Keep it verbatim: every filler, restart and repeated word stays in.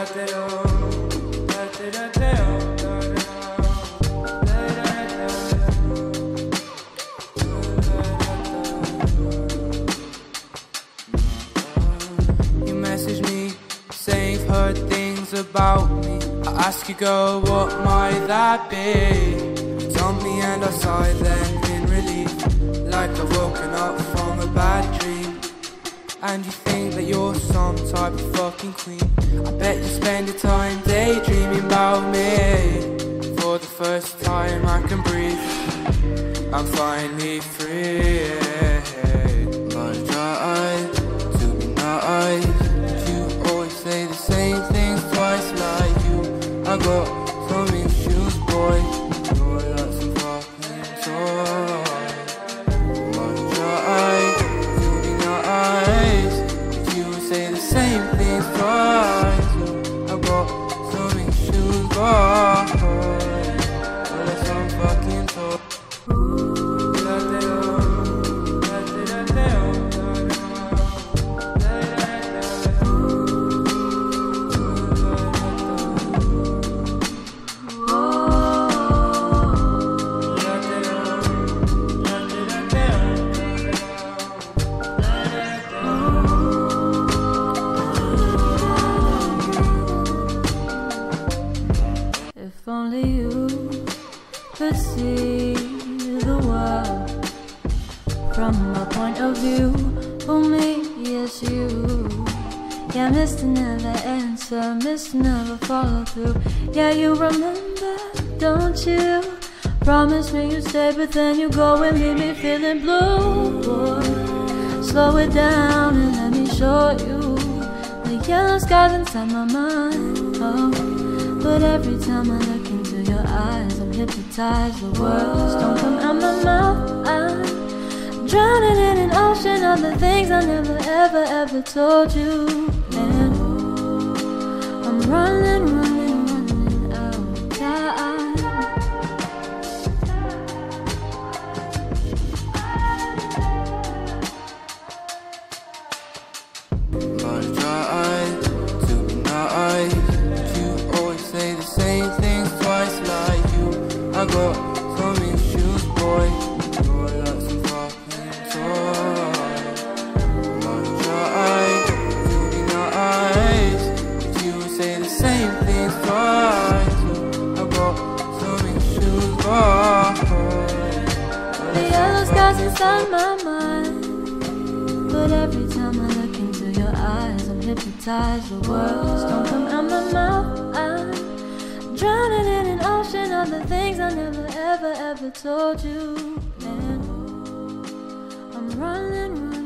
You message me, saying you've heard things about me. I ask you, girl, what might that be? You told me and I sighed then in relief, like I've woken up from a bad dream. And you think that you're some type of fucking queen. I bet you spend your time daydreaming about me. For the first time I can breathe, I'm finally free. My dry eyes, to be nice, but you always say the same things twice like you. I got some issues, boy. You're like some fucking toy. My dry eyes, to be nice, but you say the same things twice. I got some issues, boy. You're like some fucking toy. If only you could see the world from my point of view. For me, yes you. Yeah, Mister Never answer, Mister Never follow through. Yeah, you remember, don't you? Promise me you'd stay, but then you go and leave me feeling blue. Boy, slow it down and let me show you the yellow skies inside my mind. Oh, but every time I look into your eyes, I'm hypnotized. The words don't come out my mouth. I'm drowning in an ocean of the things I never ever ever told you. And I'm running, running, running out of time. My dry eyes, to be nice, but you always say the same things twice like you. I got some issues, boy. You're like some fucking toy. My dry eyes, to be nice, but you say the same things twice. I got some issues, boy. The yellow skies inside my mind, but every time I look into your eyes, I'm hypnotized. The words don't come out my mouth. I'm drowning in an ocean of the things I never ever ever told you. And I'm running, running.